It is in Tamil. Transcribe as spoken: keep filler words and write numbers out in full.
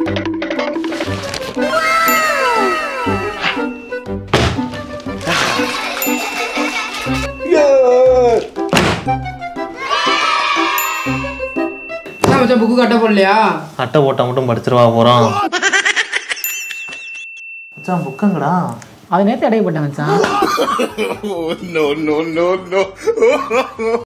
புக்கு கட்ட போடலையா? அட்டை போட்டா மட்டும் படிச்சிருவா போறோம். மச்சான் புக்கங்கடா. அது நேத்து அடைய போட்டேன் மச்சான். No no no no